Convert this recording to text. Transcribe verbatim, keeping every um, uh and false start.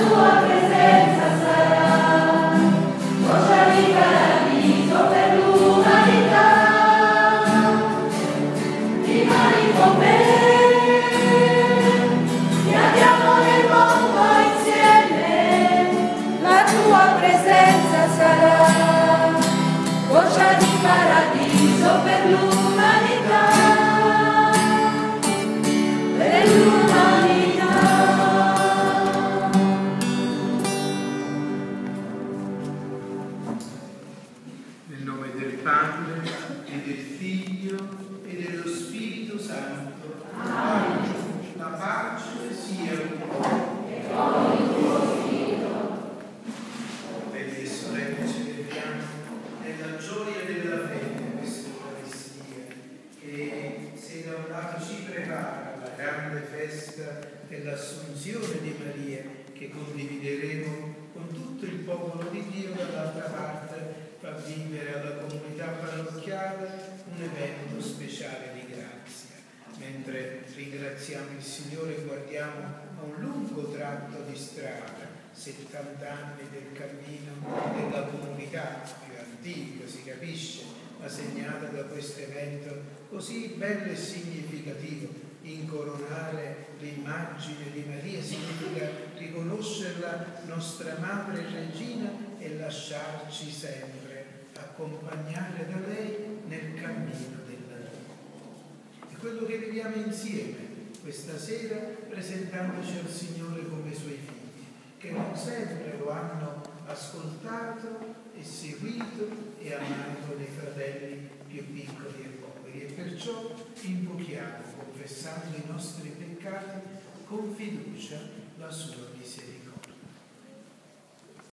dell'Assunzione di Maria, che condivideremo con tutto il popolo di Dio. Dall'altra parte fa vivere alla comunità parrocchiale un evento speciale di grazia. Mentre ringraziamo il Signore, guardiamo a un lungo tratto di strada, settanta anni del cammino della comunità più antica, si capisce, ma segnata da questo evento così bello e significativo. Incoronare l'immagine di Maria significa riconoscerla nostra madre e regina e lasciarci sempre accompagnare da lei nel cammino della vita. È quello che viviamo insieme questa sera, presentandoci al Signore come Suoi figli, che non sempre lo hanno ascoltato e seguito e amato dei fratelli più piccoli e poveri, e perciò invochiamo, confessando i nostri peccati, con fiducia la sua misericordia.